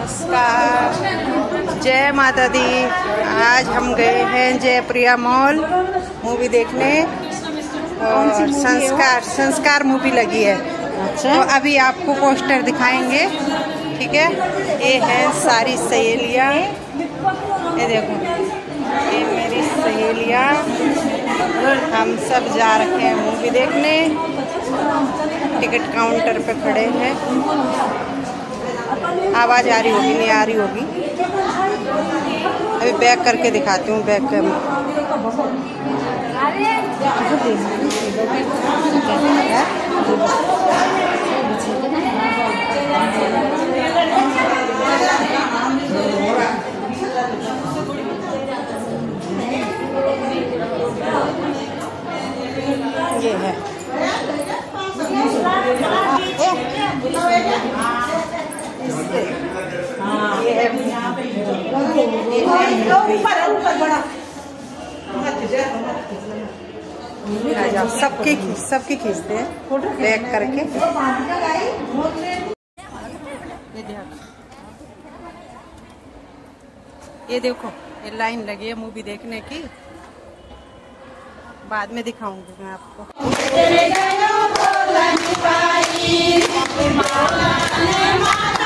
नमस्कार, जय माता दी। आज हम गए हैं जयप्रिया मॉल मूवी देखने और संस्कार मूवी लगी है। अच्छा, तो अभी आपको पोस्टर दिखाएंगे, ठीक है। ये है सारी सहेलियाँ, ये देखो, ये मेरी सहेलियाँ, हम सब जा रखे हैं मूवी देखने। टिकट काउंटर पे खड़े हैं। आवाज़ आ रही होगी, नहीं आ रही होगी। अभी बैक करके दिखाती हूँ, बैक कर। ये है, सबके खींचते हैं बैक करके। ये देखो, ये लाइन लगी है मूवी देखने की। बाद में दिखाऊंगी मैं आपको।